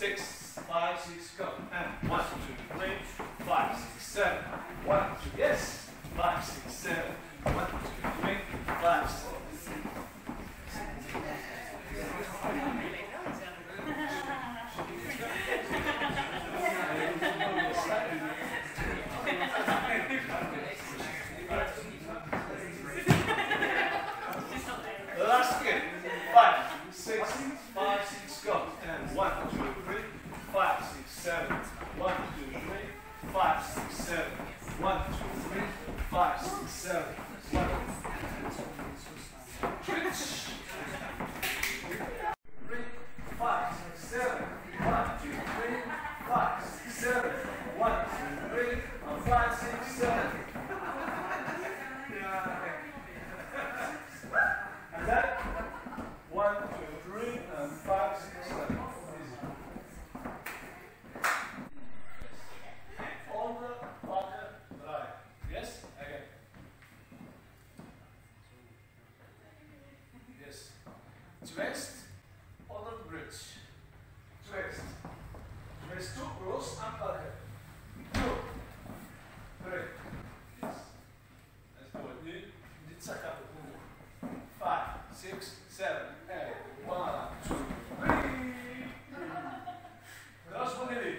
6, 5, 6, go. And 1, 2, 3, 5, 6, 7. 1, 2, yes. 5, 6, 7. 1, 2, 3, 5, 6. Last again. 5, 6, 5, 6, go. And 1, 2, 3, 5, 6, 7. 1, 2, 3, 5, 6, 7. 1, 2, 3, 5, 6, 7. 1, 2, 3, 5, 6, 7. 1, 2, 3, 5, 6, 7. 1, 2, 3, 5, 6, 7. And that 1, 2, 3, and 5, 6, 7. On the partner right. Yes? Again. Yes. Twist on the bridge. Twist. Twist 2 cross and partner. 2, 3. Yes. Let's do it. You check out the 5, 6, 7, 8. 1, 2, 3. Rozpomnili.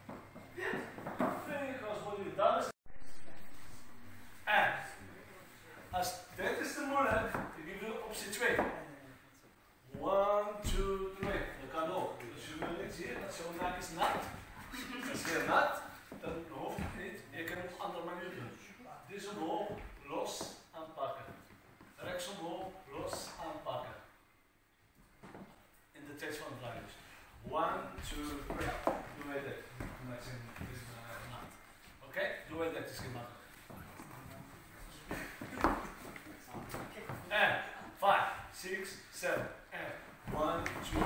En als dit is de moeilijk, dan geef je optie 2. 1, 2, 3. Dat kan ook. Als je niks hier, dat zo'n naak is nat. Als je nat, dan hoeft het niet. Je kan het op een andere manier doen. Dit omhoog, los aanpakken. Rechts omhoog, los aanpakken. In de tijd van het draaien. 1, 2, 3. Doe wij dit. Oké? Doe wij dit. Het is geen makkelijk. And 5, 6, 7, and 1, 2,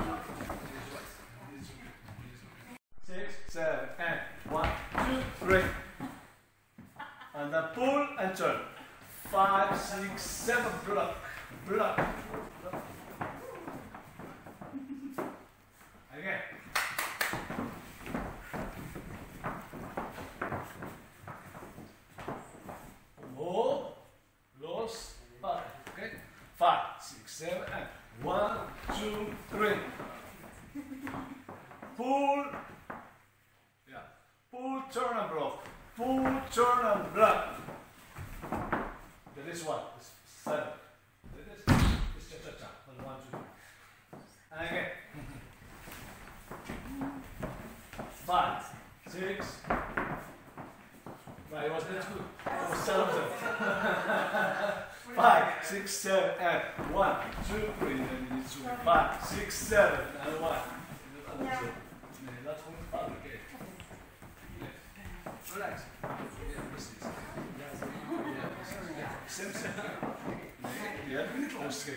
6, 7, and 1, 2, 3. And then pull and turn. 5, 6, 7, block, block. Again. Omhoog, los, pakken. Okay? 5, 6, 7, and 1, 2, 3. Pull. Yeah. Pull, turn and block. Pull, turn and block. That is what? It's 7. This cha-cha-cha. 1, 2, 3. And again. 5, 6. Right, it was not good. It was 7. 5, 6, 7, and 1, 2, 3. Then you need to 5, 6, 7, and 1. That's one part, okay. Relax. Simpson. Ja, rustig.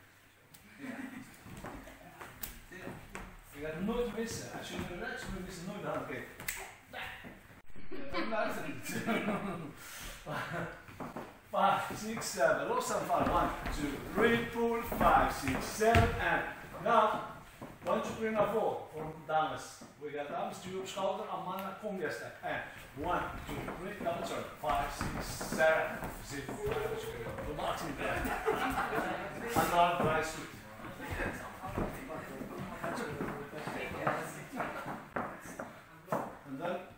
Je gaat hem nooit missen. Als je hem relaxed wil missen, nooit de hand kijken. Dan luister niet. 5, 6, 7. Los aan 5. 1, 2, 3, pull. 5, 6, 7, and now 1, 2, 3 naar voren voor dames. We gaan dames duwen op schouder en mannen kom je step. En 1, 2, 3, double turn. 5, 6, 7. Zit. We maken het weer. En dan draai je goed. En dan